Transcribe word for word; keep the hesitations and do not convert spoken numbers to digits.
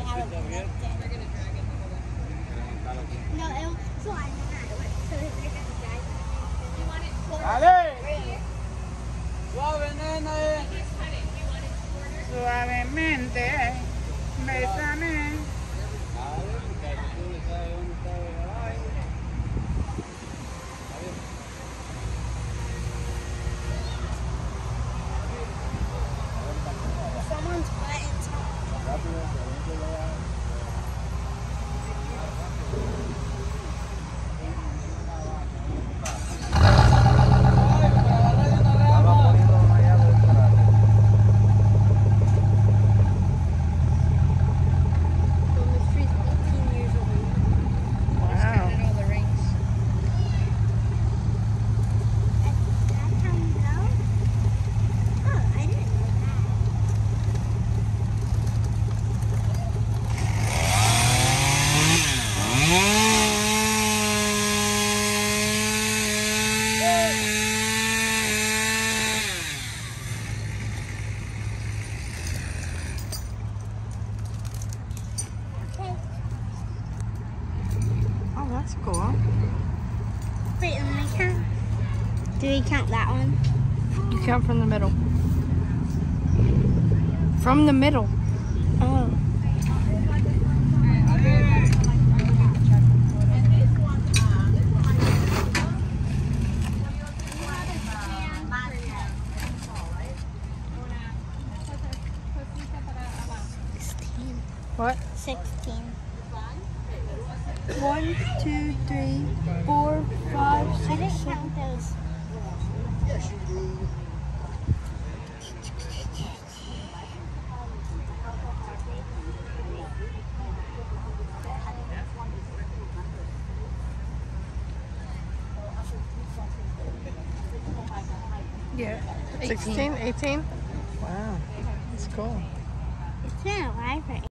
have it connected. No, it, so I know that. So they're going to drive it. You want it shorter? ¡Dale! ¡Suave, nena! Suavemente, bésame. Someone's butt is That's cool. Wait, let me count. Do we count that one? You count from the middle. From the middle. Oh. Sixteen. What? Sixteen. One, two, three, four, five, I six, didn't seven. count those. Yeah. Sixteen, eighteen. Wow, that's cool. It's been alive for